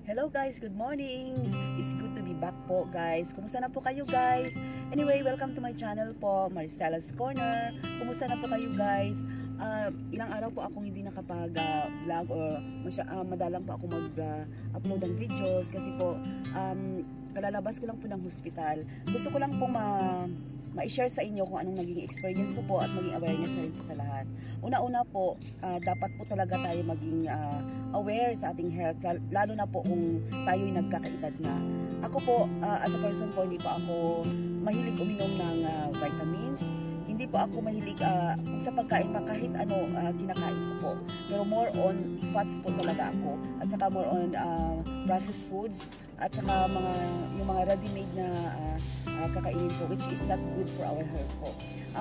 Hello guys, good morning. It's good to be back po guys. Kumusta na po kayo guys? Anyway, welcome to my channel po, mariz Stela's Corner. Kumusta na po kayo guys? Ilang araw po akong hindi nakapag-vlog or madalang po ako mag-upload ng videos kasi po kalalabas ko lang po ng hospital. Gusto ko lang po ma-share sa inyo kung anong naging experience ko po at maging awareness na rin po sa lahat. Una-una po, dapat po talaga tayo maging aware sa ating health, lalo na po kung tayo'y nagkakaedad na. Ako po, as a person po, hindi po ako mahilig uminom ng vitamins. Hindi po ako mahilig sa pagkain pa kahit ano kinakain ko po. Pero more on fats po talaga ako. At saka more on processed foods. At saka yung mga ready-made na kakainin po, which is not good for our health po.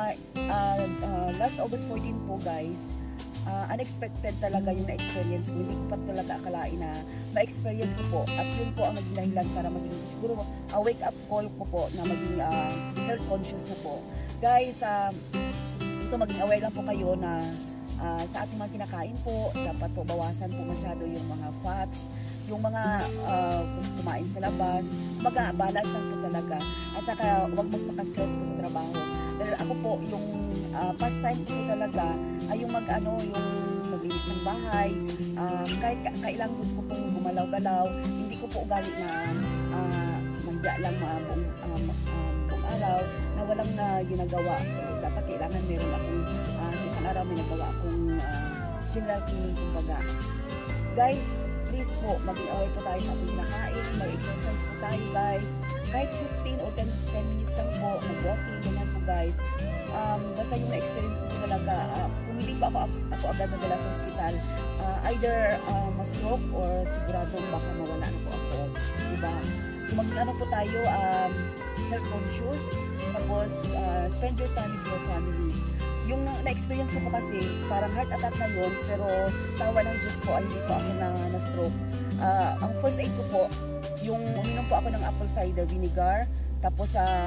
Last August 14 po guys, unexpected talaga yung na-experience ko. Hindi ko pa talaga akalain na ma-experience ko po. At yun po ang naging dahilan para maging siguro wake up call ko po na maging health conscious na po. Guys, ito maging aware lang po kayo na sa ating mga kinakain po, dapat po bawasan po masyado yung mga fats, yung mga kumain sa labas, balance lang po talaga. At saka huwag magpaka-stress po sa trabaho. Dahil ako po, yung pastime ko po talaga ay yung yung maglinis ng bahay. Kahit kailang gusto ko pong gumalaw-galaw, hindi ko po ugali na mahiga lang buong araw na walang ginagawa. Dapat kailangan meron akong sa isang araw may nagawa akong general cleaning kumbaga. Guys, please po, maging aware po tayo sa ating kinakain, mag-exercise po tayo guys. Kahit 15 o 10 minutes lang po, mag-walking, ganyan po guys. Basta yung na-experience ko po talaga, kung hindi pa ako agad nadala sa hospital, either ma-stroke or siguradong baka mawala na po ako. Diba? So maging po tayo, health conscious, tapos spend your time with your family. Yung na-experience ko po kasi, parang heart attack na yun, pero tawa ng Diyos po, hindi po ako na-stroke. Ang first aid ko po, yung uminom po ako ng apple cider vinegar, tapos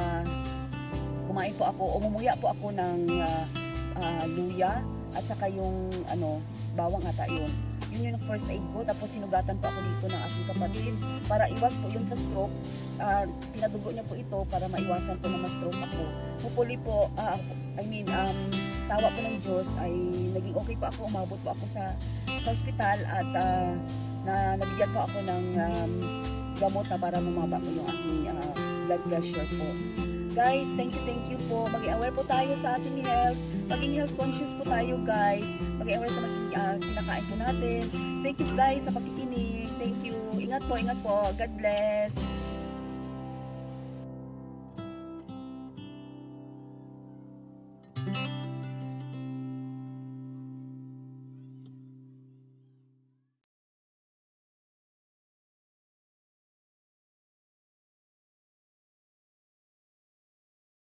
kumain po ako, umumuya po ako ng luya, at saka yung bawang ata yun. Yun yung first aid ko, tapos sinugatan po ako dito ng aking kapatid para iwas po yun sa stroke. Pinadugo niya po ito para maiwasan po na ma-stroke ako. Hopefully po, tawa po ng Diyos ay naging okay po ako, umabot po ako sa hospital at nabigyan po ako ng gamot na para bumaba po yung aking blood pressure po. Guys, thank you po. Maging aware po tayo sa ating health. Maging health conscious po tayo guys. Maging aware sa maging kinakain po natin. Thank you guys sa pakikinig. Thank you. Ingat po. God bless.